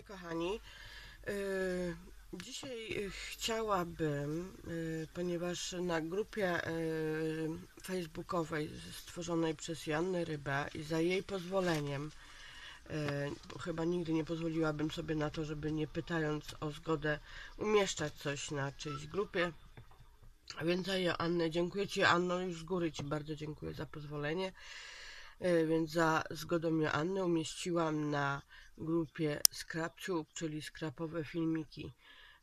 Witaj kochani. Dzisiaj chciałabym, ponieważ na grupie facebookowej stworzonej przez Joannę Rybę i za jej pozwoleniem, chyba nigdy nie pozwoliłabym sobie na to, żeby nie pytając o zgodę umieszczać coś na czyjejś grupie. Więc za Joannę, dziękuję Ci Anno, już z góry Ci bardzo dziękuję za pozwolenie. Więc za zgodą Joanny umieściłam na grupie ScrapTube, czyli skrapowe filmiki,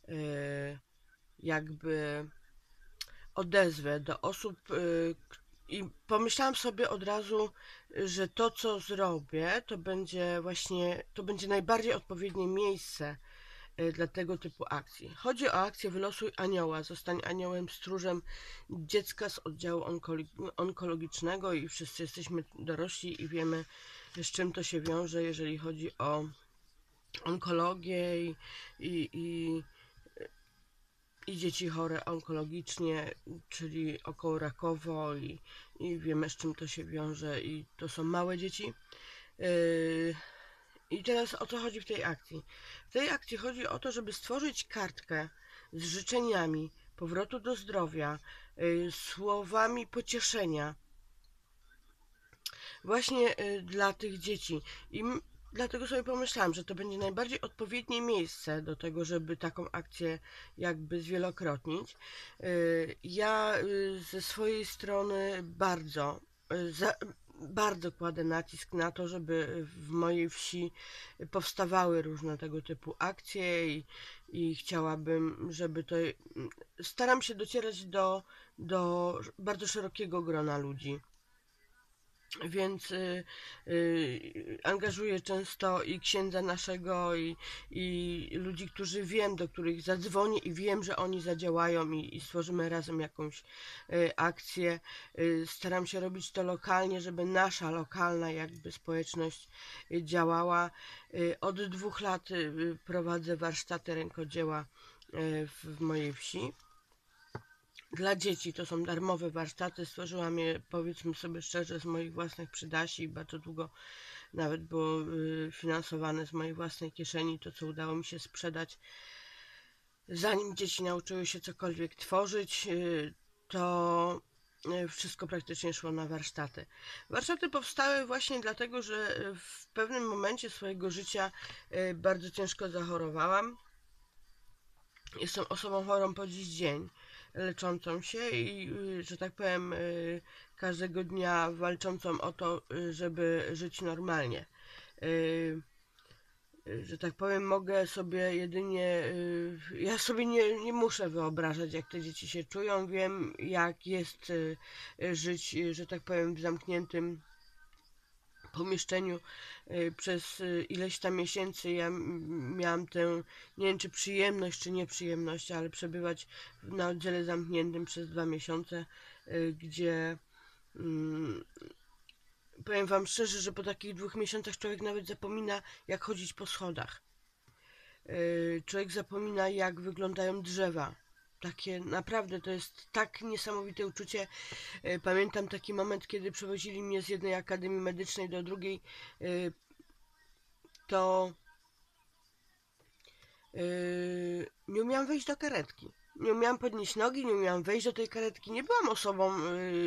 jakby odezwę do osób i pomyślałam sobie od razu, że to co zrobię, to będzie najbardziej odpowiednie miejsce dla tego typu akcji. Chodzi o akcję Wylosuj Anioła, zostań aniołem stróżem dziecka z oddziału onkologicznego i wszyscy jesteśmy dorośli i wiemy, z czym to się wiąże, jeżeli chodzi o onkologię i, i dzieci chore onkologicznie, czyli okołorakowo i wiemy, z czym to się wiąże i to są małe dzieci. I teraz o co chodzi w tej akcji? W tej akcji chodzi o to, żeby stworzyć kartkę z życzeniami powrotu do zdrowia, słowami pocieszenia właśnie dla tych dzieci. Dlatego sobie pomyślałam, że to będzie najbardziej odpowiednie miejsce do tego, żeby taką akcję jakby zwielokrotnić. Ja ze swojej strony bardzo kładę nacisk na to, żeby w mojej wsi powstawały różne tego typu akcje i chciałabym, żeby to... Staram się docierać do bardzo szerokiego grona ludzi. Więc angażuję często i księdza naszego, i ludzi, którzy wiem, do których zadzwonię i wiem, że oni zadziałają i stworzymy razem jakąś akcję. Staram się robić to lokalnie, żeby nasza lokalna jakby społeczność działała. Od 2 lat prowadzę warsztaty rękodzieła w mojej wsi. Dla dzieci to są darmowe warsztaty, stworzyłam je, powiedzmy sobie szczerze, z moich własnych przydasi i bardzo długo nawet było finansowane z mojej własnej kieszeni, to co udało mi się sprzedać. Zanim dzieci nauczyły się cokolwiek tworzyć, to wszystko praktycznie szło na warsztaty. Warsztaty powstały właśnie dlatego, że w pewnym momencie swojego życia bardzo ciężko zachorowałam. Jestem osobą chorą po dziś dzień, leczącą się i, że tak powiem, każdego dnia walczącą o to, żeby żyć normalnie. Że tak powiem, mogę sobie jedynie, ja sobie nie muszę wyobrażać, jak te dzieci się czują, wiem, jak jest żyć, że tak powiem, w zamkniętym pomieszczeniu przez ileś tam miesięcy. Ja miałam tę, nie wiem czy przyjemność, czy nieprzyjemność, ale przebywać na oddziale zamkniętym przez 2 miesiące, gdzie powiem wam szczerze, że po takich 2 miesiącach człowiek nawet zapomina, jak chodzić po schodach. Człowiek zapomina, jak wyglądają drzewa. Takie naprawdę to jest tak niesamowite uczucie. Pamiętam taki moment, kiedy przewozili mnie z jednej akademii medycznej do drugiej, to nie umiałam wejść do karetki. Nie umiałam podnieść nogi, nie umiałam wejść do tej karetki. Nie byłam osobą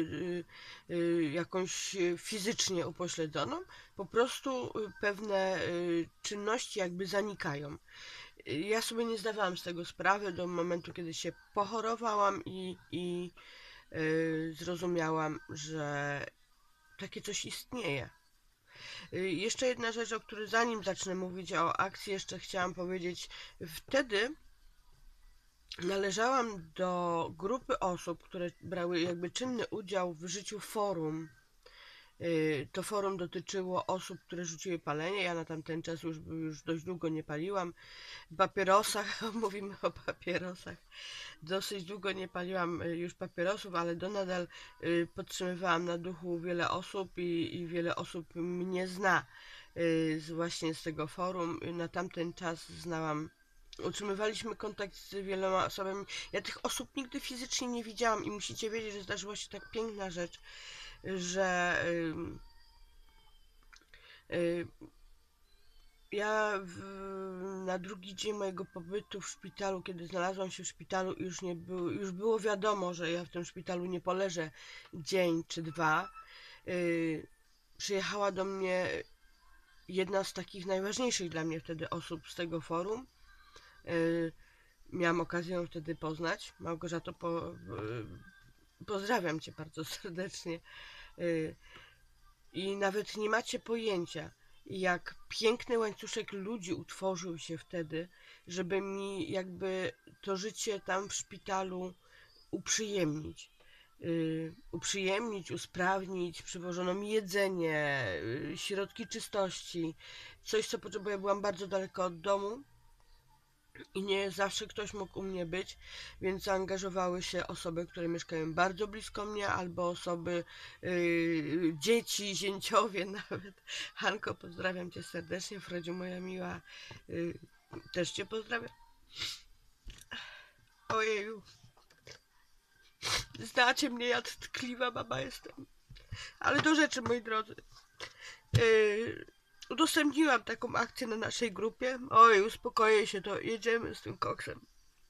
jakąś fizycznie upośledzoną. Po prostu pewne czynności jakby zanikają. Ja sobie nie zdawałam z tego sprawy do momentu, kiedy się pochorowałam i zrozumiałam, że takie coś istnieje. Jeszcze jedna rzecz, o której zanim zacznę mówić o akcji, jeszcze chciałam powiedzieć. Wtedy należałam do grupy osób, które brały jakby czynny udział w życiu forum. To forum dotyczyło osób, które rzuciły palenie. Ja na tamten czas już dość długo nie paliłam. Papierosach, mówimy o papierosach. Dosyć długo nie paliłam już papierosów, ale nadal podtrzymywałam na duchu wiele osób i wiele osób mnie zna właśnie z tego forum. Na tamten czas utrzymywaliśmy kontakt z wieloma osobami. Ja tych osób nigdy fizycznie nie widziałam i musicie wiedzieć, że zdarzyła się tak piękna rzecz, że ja na drugi dzień mojego pobytu w szpitalu, kiedy znalazłam się w szpitalu, już było wiadomo, że ja w tym szpitalu nie poleżę dzień czy dwa. Przyjechała do mnie jedna z takich najważniejszych dla mnie wtedy osób z tego forum. Miałam okazję ją wtedy poznać. Małgorzato, pozdrawiam Cię bardzo serdecznie. I nawet nie macie pojęcia, jak piękny łańcuszek ludzi utworzył się wtedy, żeby mi jakby to życie tam w szpitalu uprzyjemnić. Usprawnić, przywożono mi jedzenie, środki czystości, coś co potrzebuję. Byłam bardzo daleko od domu i nie zawsze ktoś mógł u mnie być, więc zaangażowały się osoby, które mieszkają bardzo blisko mnie, albo osoby, dzieci, zięciowie nawet. Hanko, pozdrawiam Cię serdecznie, Fredziu, moja miła, też Cię pozdrawiam. Ojeju, znacie mnie, ja tkliwa baba jestem. Ale do rzeczy, moi drodzy. Udostępniłam taką akcję na naszej grupie. Oj, uspokoję się, to jedziemy z tym koksem.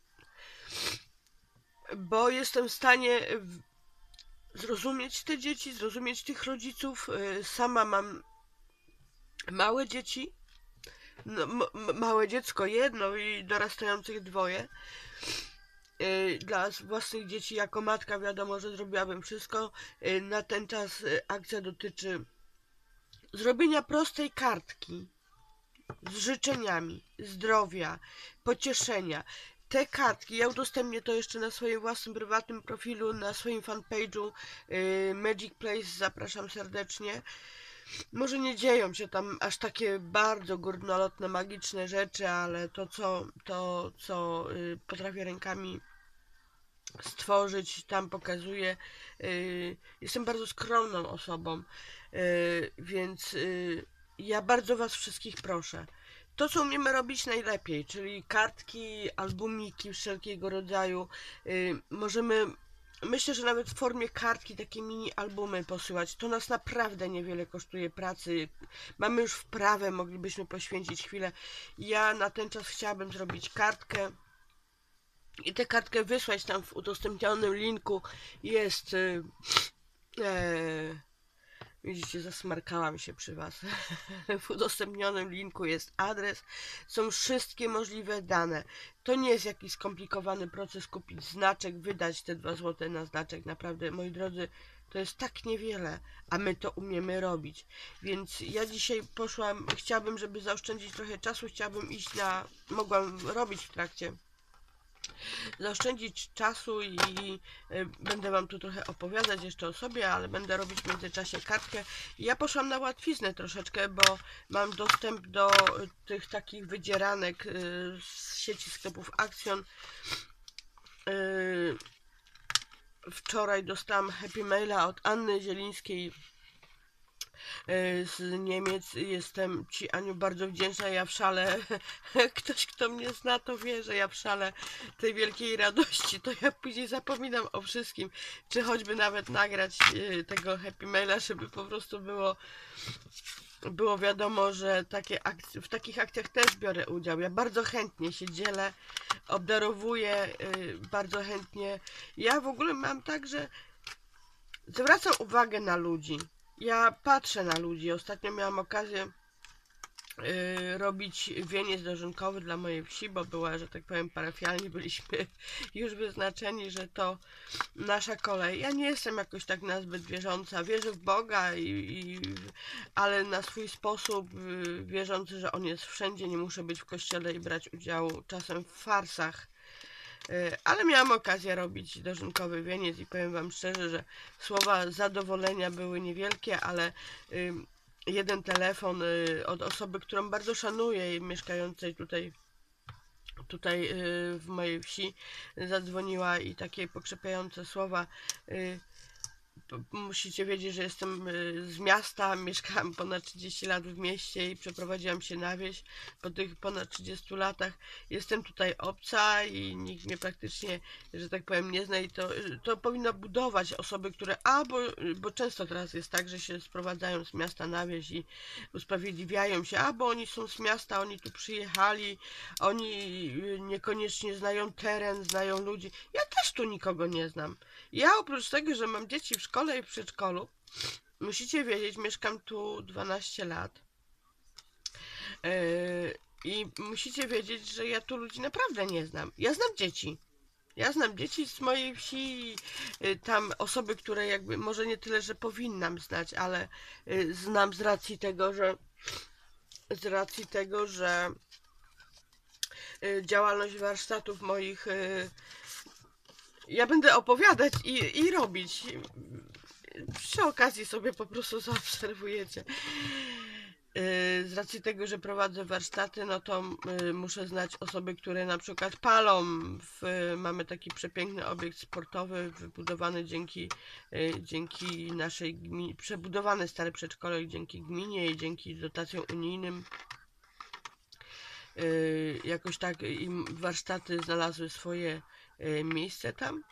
Bo jestem w stanie zrozumieć te dzieci, zrozumieć tych rodziców. Sama mam małe dzieci. No, małe dziecko jedno i dorastających dwoje. Dla własnych dzieci jako matka wiadomo, że zrobiłabym wszystko. Na ten czas akcja dotyczy zrobienia prostej kartki z życzeniami zdrowia, pocieszenia. Te kartki, ja udostępnię to jeszcze na swoim własnym prywatnym profilu, na swoim fanpage'u Magic Place, zapraszam serdecznie. Może nie dzieją się tam aż takie bardzo górnolotne, magiczne rzeczy, ale to co potrafię rękami stworzyć, tam pokazuję. Jestem bardzo skromną osobą, więc ja bardzo Was wszystkich proszę. To, co umiemy robić najlepiej, czyli kartki, albumiki wszelkiego rodzaju, możemy, myślę, że nawet w formie kartki takie mini albumy posyłać. To nas naprawdę niewiele kosztuje pracy. Mamy już wprawę, moglibyśmy poświęcić chwilę. Ja na ten czas chciałabym zrobić kartkę i tę kartkę wysłać. Tam w udostępnionym linku jest widzicie, zasmarkałam się przy Was. W udostępnionym linku jest adres, są wszystkie możliwe dane. To nie jest jakiś skomplikowany proces kupić znaczek, wydać te 2 zł na znaczek. Naprawdę, moi drodzy, to jest tak niewiele, a my to umiemy robić. Więc ja dzisiaj chciałabym, żeby zaoszczędzić trochę czasu, mogłam robić w trakcie, zaoszczędzić czasu i będę Wam tu trochę opowiadać jeszcze o sobie, ale będę robić w międzyczasie kartkę. Ja poszłam na łatwiznę troszeczkę, bo mam dostęp do tych takich wydzieranek z sieci sklepów Action. Wczoraj dostałam happy maila od Anny Zielińskiej z Niemiec. Jestem Ci, Aniu, bardzo wdzięczna. Ja w szale, ktoś kto mnie zna, to wie, że ja w szale tej wielkiej radości, to ja później zapominam o wszystkim, czy choćby nawet nagrać tego happy maila, żeby po prostu było wiadomo, że w takich akcjach też biorę udział. Ja bardzo chętnie się dzielę, obdarowuję, bardzo chętnie. Ja w ogóle mam tak, że zwracam uwagę na ludzi. Ja patrzę na ludzi. Ostatnio miałam okazję robić wieniec dożynkowy dla mojej wsi, bo była, że tak powiem, parafialnie byliśmy już wyznaczeni, że to nasza kolej. Ja nie jestem jakoś tak nazbyt wierząca. Wierzę w Boga, ale na swój sposób wierzący, że On jest wszędzie. Nie muszę być w kościele i brać udziału czasem w farsach. Ale miałam okazję robić dożynkowy wieniec i powiem Wam szczerze, że słowa zadowolenia były niewielkie, ale jeden telefon od osoby, którą bardzo szanuję, mieszkającej tutaj w mojej wsi, zadzwoniła i takie pokrzepiające słowa. Musicie wiedzieć, że jestem z miasta, mieszkałam ponad 30 lat w mieście i przeprowadziłam się na wieś. Po tych ponad 30 latach jestem tutaj obca i nikt mnie praktycznie, że tak powiem, nie zna i to powinno budować osoby, które, bo często teraz jest tak, że się sprowadzają z miasta na wieś i usprawiedliwiają się, bo oni są z miasta, oni tu przyjechali, oni niekoniecznie znają teren, znają ludzi. Ja też tu nikogo nie znam. Ja oprócz tego, że mam dzieci w szkole i w przedszkolu, musicie wiedzieć, mieszkam tu 12 lat. I musicie wiedzieć, że ja tu ludzi naprawdę nie znam. Ja znam dzieci. Ja znam dzieci z mojej wsi, tam osoby, które jakby, może nie tyle, że powinnam znać, ale znam z racji tego, że działalność warsztatów moich ja będę opowiadać i robić. Przy okazji sobie po prostu zaobserwujecie. Z racji tego, że prowadzę warsztaty, no to muszę znać osoby, które na przykład palą. Mamy taki przepiękny obiekt sportowy wybudowany dzięki naszej gminie, przebudowane stare przedszkole dzięki gminie i dzięki dotacjom unijnym. Jakoś tak im warsztaty znalazły swoje miejsce tam.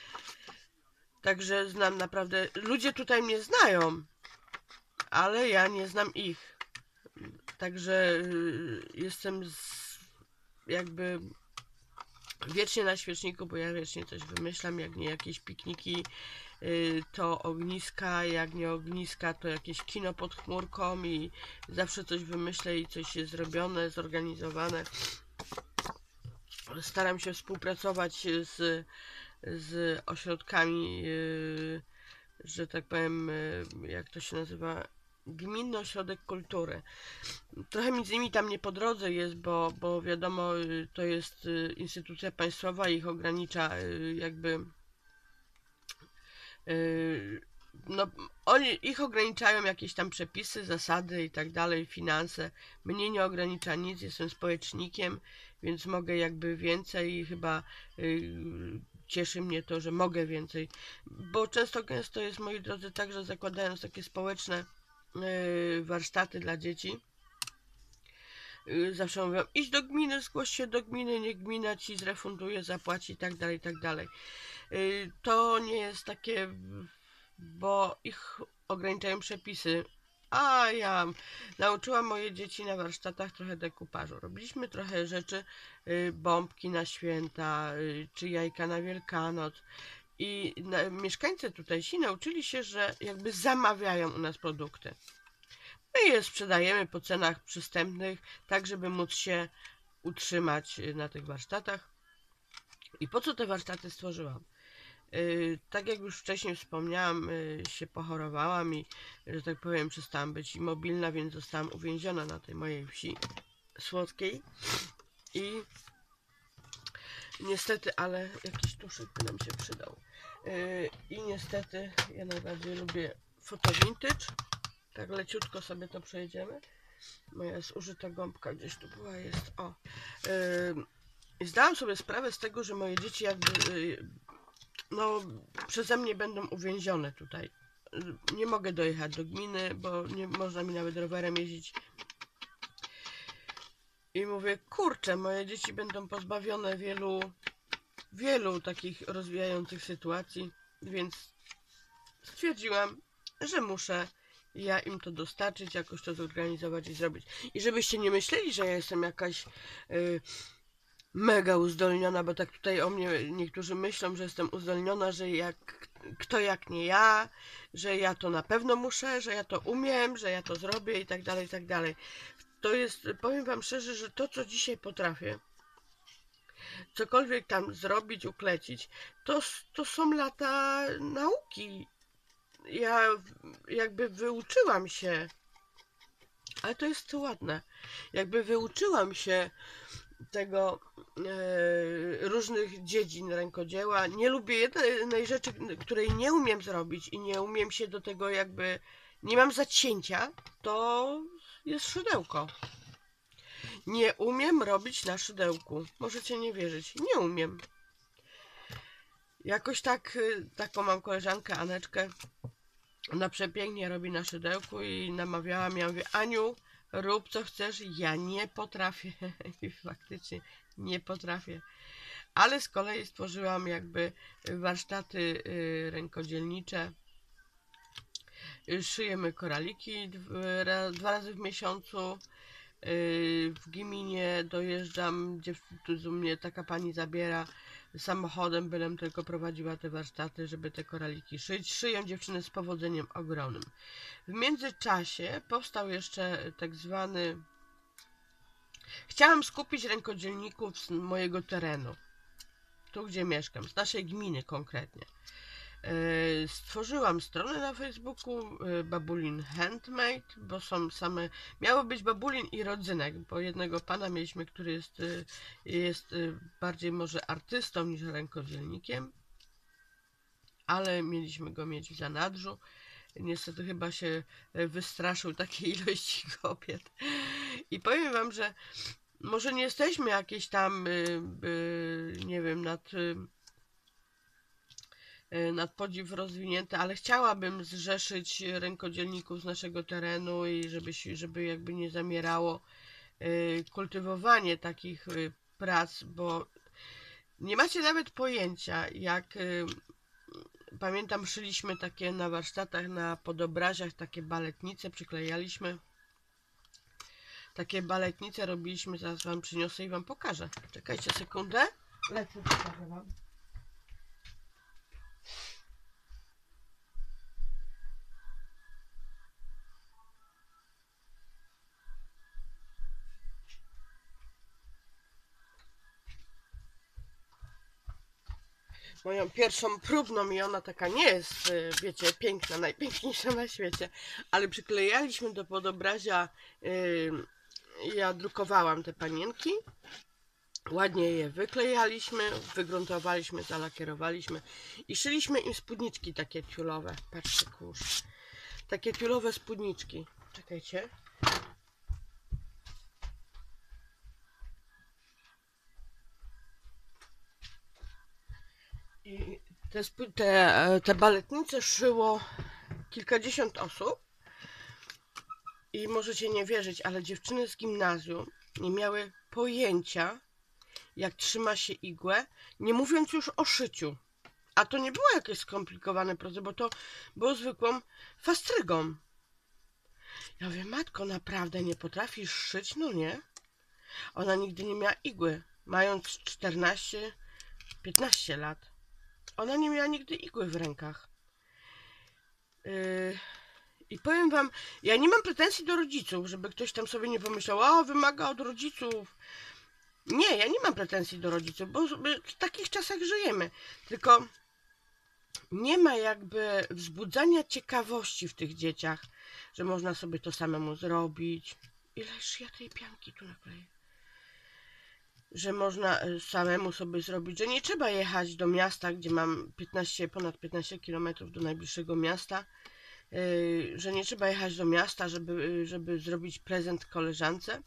Także znam naprawdę, ludzie tutaj mnie znają, ale ja nie znam ich. Także jestem jakby wiecznie na świeczniku, bo ja wiecznie coś wymyślam, jak nie jakieś pikniki, to ogniska, jak nie ogniska, to jakieś kino pod chmurką i zawsze coś wymyślę i coś jest zrobione, zorganizowane. Staram się współpracować z ośrodkami, że tak powiem, jak to się nazywa, Gminny Ośrodek Kultury. Trochę mi z nimi tam nie po drodze jest, bo wiadomo, to jest instytucja państwowa i ich ogranicza jakby, no ich ograniczają jakieś tam przepisy, zasady i tak dalej, finanse. Mnie nie ogranicza nic, jestem społecznikiem, więc mogę jakby więcej i chyba cieszy mnie to, że mogę więcej, bo gęsto jest, moi drodzy, tak, że zakładając takie społeczne warsztaty dla dzieci, zawsze mówią, idź do gminy, zgłoś się do gminy, niech gmina ci zrefunduje, zapłaci i tak dalej, i tak dalej. To nie jest takie, bo ich ograniczają przepisy, a ja nauczyłam moje dzieci na warsztatach trochę dekupażu. Robiliśmy trochę rzeczy, bombki na święta, czy jajka na Wielkanoc. I mieszkańcy tutejsi nauczyli się, że jakby zamawiają u nas produkty. My je sprzedajemy po cenach przystępnych, tak żeby móc się utrzymać na tych warsztatach. I po co te warsztaty stworzyłam? Tak jak już wcześniej wspomniałam, się pochorowałam i, że tak powiem, przestałam być mobilna, więc zostałam uwięziona na tej mojej wsi słodkiej. I niestety, ale jakiś tuszyk by nam się przydał. I niestety ja najbardziej lubię fotovintage. Tak leciutko sobie to przejdziemy. Moja zużyta gąbka gdzieś tu była, jest. O. Zdałam sobie sprawę z tego, że moje dzieci jakby no przeze mnie będą uwięzione tutaj. Nie mogę dojechać do gminy, bo nie można mi nawet rowerem jeździć. I mówię, kurczę, moje dzieci będą pozbawione wielu takich rozwijających sytuacji, więc stwierdziłam, że muszę ja im to dostarczyć, jakoś to zorganizować i zrobić. I żebyście nie myśleli, że ja jestem jakaś mega uzdolniona, bo tak tutaj o mnie niektórzy myślą, że jestem uzdolniona, że kto jak nie ja, że ja to na pewno muszę, że ja to umiem, że ja to zrobię i tak dalej, i tak dalej. To jest, powiem wam szczerze, że to, co dzisiaj potrafię, cokolwiek tam zrobić, uklecić, to są lata nauki. Ja jakby wyuczyłam się, ale to jest ładne, jakby wyuczyłam się tego różnych dziedzin rękodzieła. Nie lubię jednej rzeczy, której nie umiem zrobić i nie umiem się do tego jakby, nie mam zacięcia, to jest szydełko. Nie umiem robić na szydełku. Możecie nie wierzyć. Nie umiem. Jakoś tak, taką mam koleżankę Aneczkę, ona przepięknie robi na szydełku i namawiała mnie, ja mówię, Aniu, rób co chcesz, ja nie potrafię i faktycznie nie potrafię. Ale z kolei stworzyłam jakby warsztaty rękodzielnicze. Szyjemy koraliki 2 razy w miesiącu. W gminie dojeżdżam, gdzie tu mnie taka pani zabiera samochodem, bylem tylko prowadziła te warsztaty, żeby te koraliki szyć. Szyją dziewczyny z powodzeniem ogromnym. W międzyczasie powstał jeszcze tak zwany... Chciałam skupić rękodzielników z mojego terenu, tu gdzie mieszkam, z naszej gminy konkretnie. Stworzyłam stronę na Facebooku Babulin Handmade, bo są same, miało być babulin i rodzynek, bo jednego pana mieliśmy, który jest bardziej może artystą niż rękodzielnikiem, ale mieliśmy go mieć w zanadrzu. Niestety chyba się wystraszył takiej ilości kobiet. I powiem wam, że może nie jesteśmy jakieś tam, nie wiem, nad podziw rozwinięte, ale chciałabym zrzeszyć rękodzielników z naszego terenu i żeby jakby nie zamierało kultywowanie takich prac, bo nie macie nawet pojęcia, jak pamiętam, szyliśmy takie na warsztatach, na podobraziach, takie baletnice, przyklejaliśmy. Takie baletnice robiliśmy, zaraz wam przyniosę i wam pokażę. Czekajcie sekundę. Lecę, pokażę wam. Moją pierwszą próbną i ona taka nie jest, wiecie, piękna, najpiękniejsza na świecie, ale przyklejaliśmy do podobrazia, ja drukowałam te panienki, ładnie je wyklejaliśmy, wygruntowaliśmy, zalakierowaliśmy i szyliśmy im spódniczki takie tiulowe. Patrzcie, kurz, takie tiulowe spódniczki. Czekajcie. I te baletnice szyło kilkadziesiąt osób i możecie nie wierzyć, ale dziewczyny z gimnazjum nie miały pojęcia, jak trzyma się igłę, nie mówiąc już o szyciu. A to nie było jakieś skomplikowane proces, bo to było zwykłą fastrygą. Ja mówię, matko, naprawdę nie potrafisz szyć? No nie. Ona nigdy nie miała igły, mając 14-15 lat. Ona nie miała nigdy igły w rękach. I powiem wam, ja nie mam pretensji do rodziców, żeby ktoś tam sobie nie pomyślał, o, wymaga od rodziców. Nie, ja nie mam pretensji do rodziców, bo w takich czasach żyjemy. Tylko nie ma jakby wzbudzania ciekawości w tych dzieciach, że można sobie to samemu zrobić. Ileż ja tej pianki tu nakleję. Że można samemu sobie zrobić, że nie trzeba jechać do miasta, gdzie mam ponad 15 km do najbliższego miasta, że nie trzeba jechać do miasta, żeby zrobić prezent koleżance,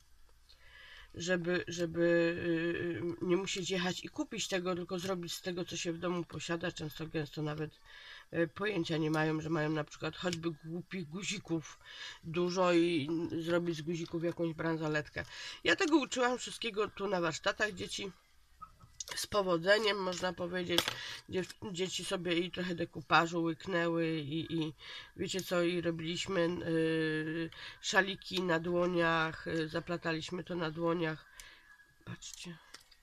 żeby nie musieć jechać i kupić tego, tylko zrobić z tego, co się w domu posiada. Często gęsto nawet pojęcia nie mają, że mają na przykład choćby głupich guzików dużo i zrobić z guzików jakąś bransoletkę. Ja tego uczyłam wszystkiego tu na warsztatach dzieci. Z powodzeniem, można powiedzieć. Dzieci sobie i trochę dekupażu łyknęły i wiecie co, i robiliśmy szaliki na dłoniach, zaplataliśmy to na dłoniach. Patrzcie.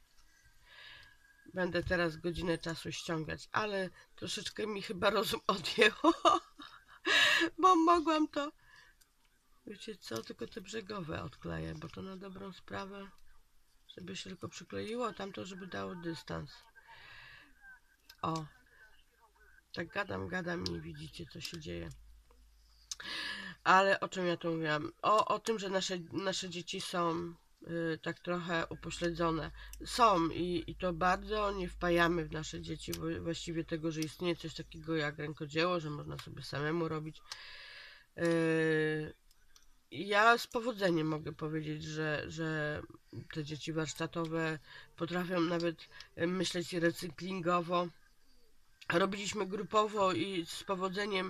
Będę teraz godzinę czasu ściągać, ale troszeczkę mi chyba rozum odjęło, bo mogłam to... Wiecie co, tylko te brzegowe odkleję, bo to na dobrą sprawę, żeby się tylko przykleiło, a tamto, żeby dało dystans. O, tak gadam i widzicie, co się dzieje. Ale o czym ja tu mówiłam? O tym, że nasze dzieci są tak trochę upośledzone. Są i to bardzo nie wpajamy w nasze dzieci właściwie tego, że istnieje coś takiego jak rękodzieło, że można sobie samemu robić. Ja z powodzeniem mogę powiedzieć, że te dzieci warsztatowe potrafią nawet myśleć recyklingowo. robiliśmy grupowo i z powodzeniem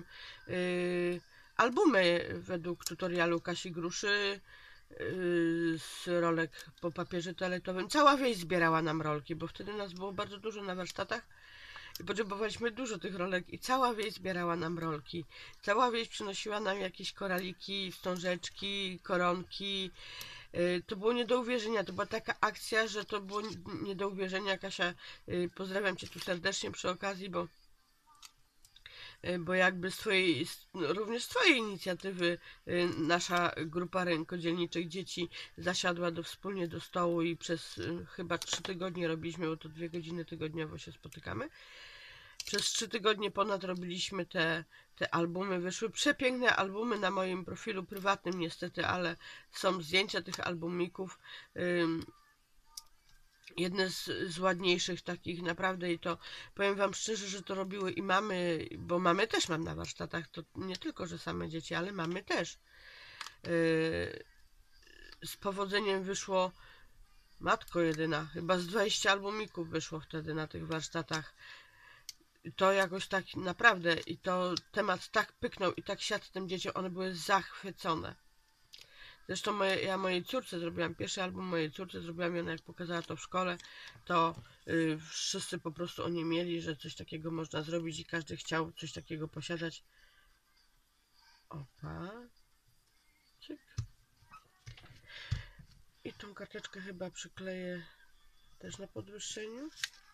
albumy według tutorialu Kasi Gruszy, z rolek po papierze toaletowym. Cała wieś zbierała nam rolki, bo wtedy nas było bardzo dużo na warsztatach i potrzebowaliśmy dużo tych rolek i cała wieś zbierała nam rolki. Cała wieś przynosiła nam jakieś koraliki, wstążeczki, koronki. To było nie do uwierzenia, to była taka akcja, że to było nie do uwierzenia. Kasia, pozdrawiam Cię tu serdecznie przy okazji, bo jakby również z Twojej inicjatywy nasza grupa rękodzielniczych dzieci zasiadła wspólnie do stołu i przez chyba 3 tygodnie robiliśmy, bo to 2 godziny tygodniowo się spotykamy. Przez 3 tygodnie ponad robiliśmy te albumy. Wyszły przepiękne albumy na moim profilu prywatnym niestety, ale są zdjęcia tych albumików. Jedne z ładniejszych takich naprawdę i to powiem Wam szczerze, że to robiły i mamy, bo mamy też mam na warsztatach, to nie tylko, że same dzieci, ale mamy też. Z powodzeniem wyszło, matko jedyna, chyba z 20 albumików wyszło wtedy na tych warsztatach. To jakoś tak naprawdę i to temat tak pyknął i tak siadł tym dzieciom, one były zachwycone. Zresztą ja mojej córce zrobiłam pierwszy album, mojej córce zrobiłam i ona jak pokazała to w szkole, to wszyscy po prostu oni mieli, że coś takiego można zrobić i każdy chciał coś takiego posiadać. Opa. Cyk. I tą karteczkę chyba przykleję też na podwyższeniu.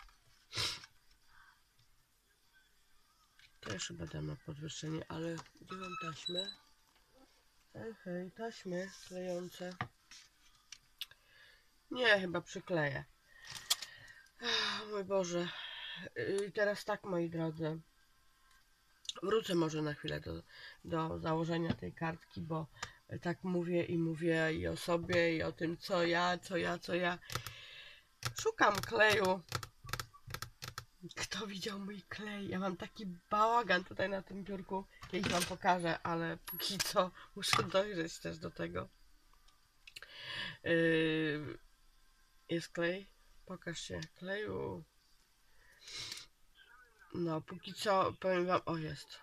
Też chyba dam na podwyższenie, ale gdzie mam taśmę? Hej, taśmy klejące. Nie, chyba przykleję. Mój Boże. I teraz tak, moi drodzy. Wrócę może na chwilę do założenia tej kartki, bo tak mówię i o sobie, i o tym, co ja. Szukam kleju. Kto widział mój klej? Ja mam taki bałagan tutaj na tym biurku. Kiedyś Wam pokażę, ale póki co muszę dojrzeć też do tego. Jest klej? Pokaż się. Kleju. No, póki co powiem Wam... O, jest.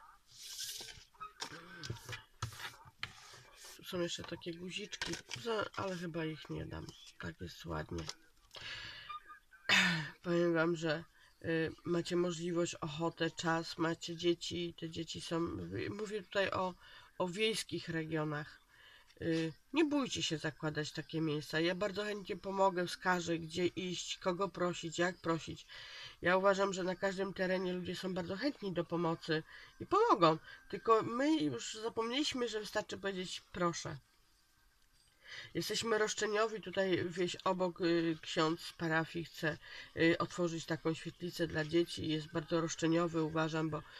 Tu są jeszcze takie guziczki, ale chyba ich nie dam. Tak jest ładnie. Powiem Wam, że macie możliwość, ochotę, czas, macie dzieci, te dzieci są... Mówię tutaj o wiejskich regionach. Nie bójcie się zakładać takie miejsca. Ja bardzo chętnie pomogę, wskażę, gdzie iść, kogo prosić, jak prosić. Ja uważam, że na każdym terenie ludzie są bardzo chętni do pomocy i pomogą. Tylko my już zapomnieliśmy, że wystarczy powiedzieć proszę. Jesteśmy roszczeniowi, tutaj wieś obok ksiądz z parafii chce otworzyć taką świetlicę dla dzieci. Jest bardzo roszczeniowy, uważam, bo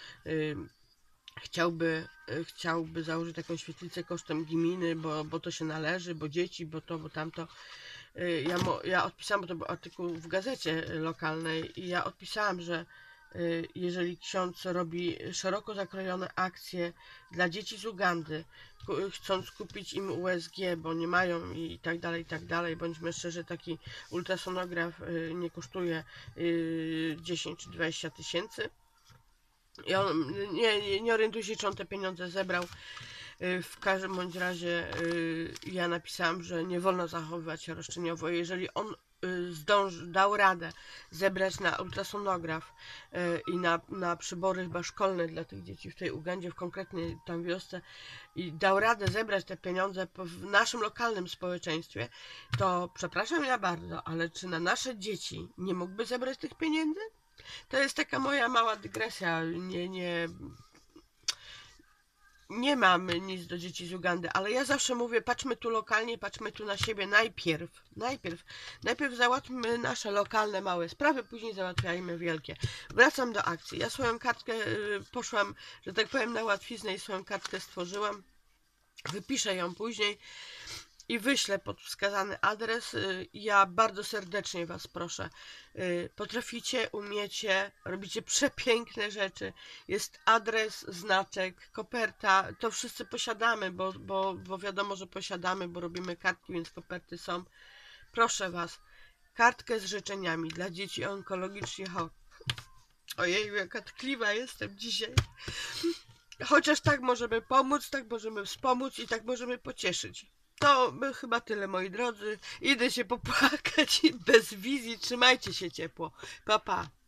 chciałby założyć taką świetlicę kosztem gminy, bo to się należy, bo dzieci, bo to, bo tamto. Ja odpisałam, bo to był artykuł w gazecie lokalnej i ja odpisałam, że jeżeli ksiądz robi szeroko zakrojone akcje dla dzieci z Ugandy, chcąc kupić im USG, bo nie mają i tak dalej, bądźmy szczerzy, taki ultrasonograf nie kosztuje 10 czy 20 tysięcy. I on nie orientuje się, czy on te pieniądze zebrał. W każdym bądź razie ja napisałam, że nie wolno zachowywać się roszczeniowo. Jeżeli on dał radę zebrać na ultrasonograf i na przybory chyba szkolne dla tych dzieci w tej Ugandzie, w konkretnej tam wiosce, i dał radę zebrać te pieniądze w naszym lokalnym społeczeństwie, to przepraszam ja bardzo, ale czy na nasze dzieci nie mógłby zebrać tych pieniędzy? To jest taka moja mała dygresja. Nie mamy nic do dzieci z Ugandy, ale ja zawsze mówię, patrzmy tu lokalnie, patrzmy tu na siebie najpierw załatwmy nasze lokalne małe sprawy, później załatwiajmy wielkie. Wracam do akcji. Ja swoją kartkę poszłam, że tak powiem, na łatwiznę i swoją kartkę stworzyłam. Wypiszę ją później i wyślę pod wskazany adres. Ja bardzo serdecznie Was proszę. Potraficie, umiecie, robicie przepiękne rzeczy. Jest adres, znaczek, koperta. To wszyscy posiadamy, bo wiadomo, że posiadamy, bo robimy kartki, więc koperty są. Proszę Was, kartkę z życzeniami dla dzieci onkologicznie chorych. Ojej, jaka tkliwa jestem dzisiaj. Chociaż tak możemy pomóc, tak możemy wspomóc i tak możemy pocieszyć. To chyba tyle, moi drodzy. Idę się popłakać bez wizji. Trzymajcie się ciepło. Pa, pa.